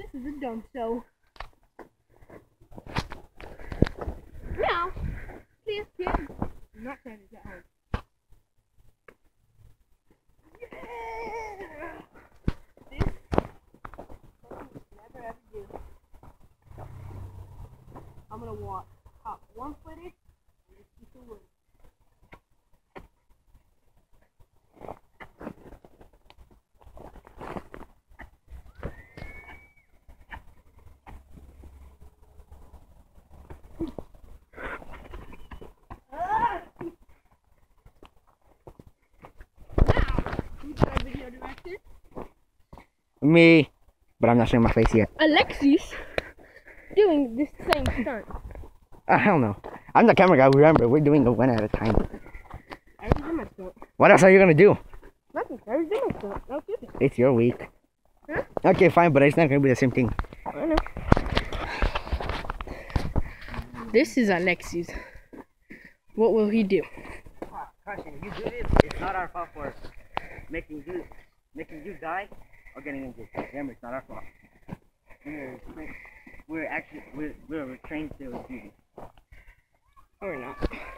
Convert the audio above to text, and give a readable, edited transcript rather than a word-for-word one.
is a dump show. Now, please, kid. I'm not trying to get home. Yeah! This never ever do. I'm gonna walk top 1 footed and just keep the wood. Video director? Me, but I'm not showing my face yet. Alexis doing this same stunt. Hell no. I'm the camera guy, remember, we're doing it one at a time. I already did my stunt. What else are you gonna do? Nothing. I already did my stunt. That was stupid. It's your week. Huh? Okay, fine, but it's not gonna be the same thing. I know. This is Alexis. What will he do? Caution, if you do this, it's not our fault for making you die or getting injured. Remember, it's not our fault. We're trained to do this. Or not.